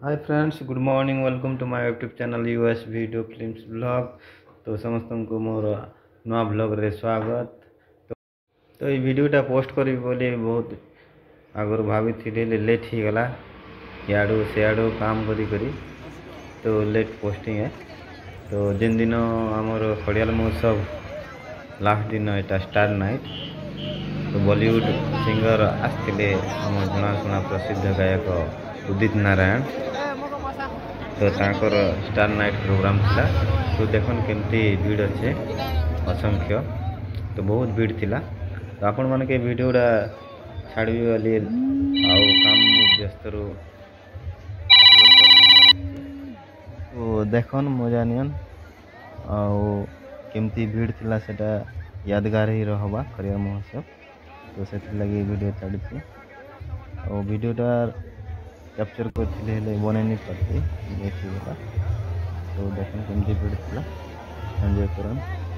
Hi friends, good morning. Welcome to my YouTube channel US video films blog. तो समस्त को मोर नुआ blog रे स्वागत। तो ये वीडियोटा पोस्ट करी बोली बहुत आगर भाभी थी लेट ही गला याडू सियाडू काम करी तो लेट पोस्टिंग है। तो जिन दिन आमर खड़ियाल महोत्सव लास्ट दिन एटा स्टार नाइट तो बॉलीवुड सिंगर आसते आम जनाशुना प्रसिद्ध गायक उदित नारायण। तो तांकर स्टार नाइट प्रोग्राम थिला। तो देखन केमती भीड़ अच्छे असंख्य, तो बहुत भीड़ थिला। तो आपण मन के वीडियोटा छाड़बी वाली आउ काम व्यस्त रो तो देखन मजा नियन आउ केमती भीड़ थिला सेटा यादगार ही रहबा खड़ियाल महोत्सव। तो से लगे वीडियो छाड़ी और वीडियोटा कैप्चर करते बन नहीं पार्टी देखा। तो देखने केमती भीड़ थी, एंजॉय करन।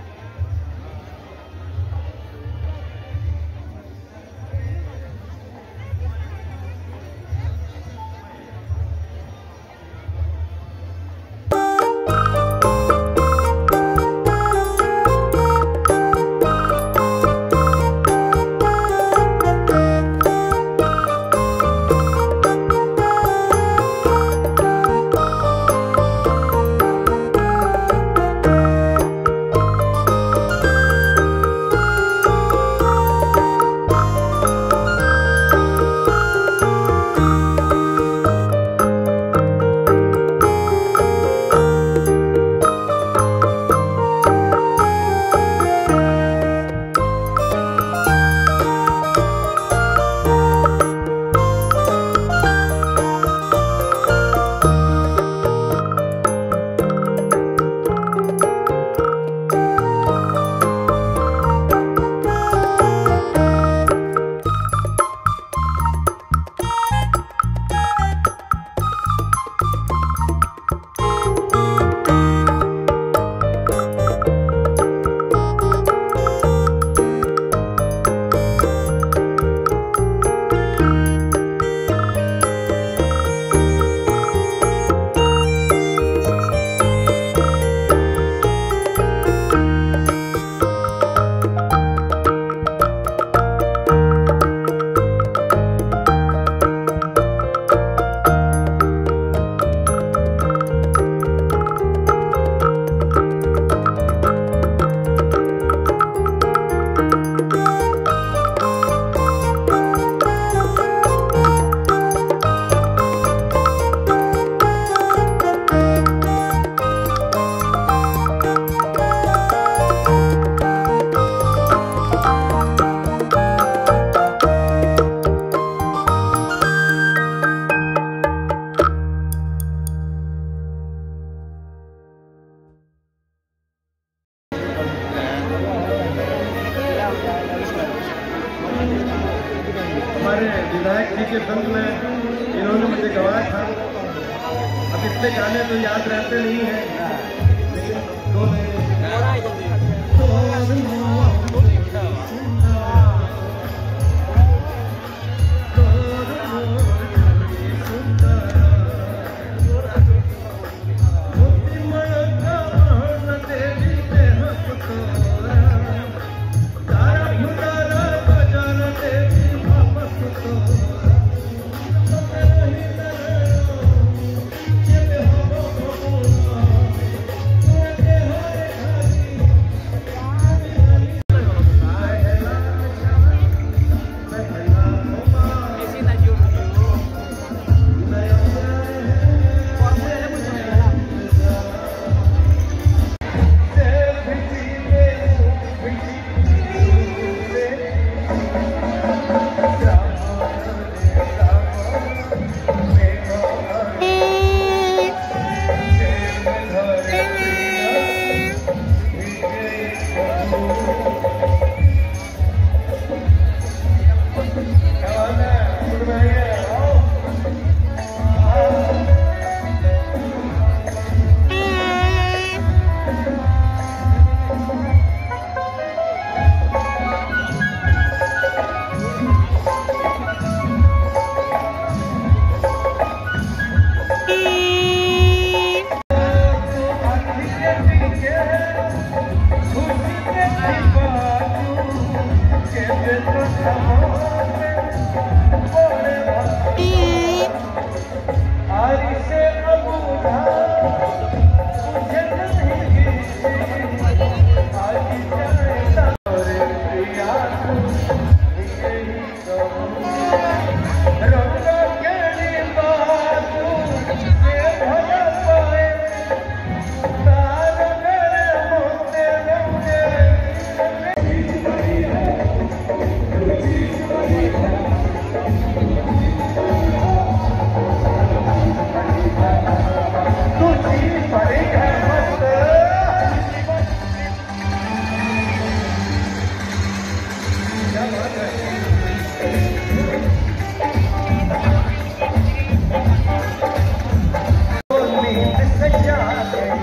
हमारे विधायक जी के संग में इन्होंने मुझे गवाया था। अब इतने गाने तो याद रहते नहीं हैं, लेकिन सच्चा है।